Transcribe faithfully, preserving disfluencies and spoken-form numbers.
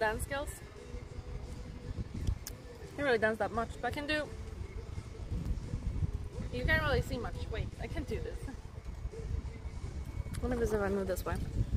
dance skills. Can't really dance that much, but I can do. You can't really see much. Wait, I can do this. What if I move this way?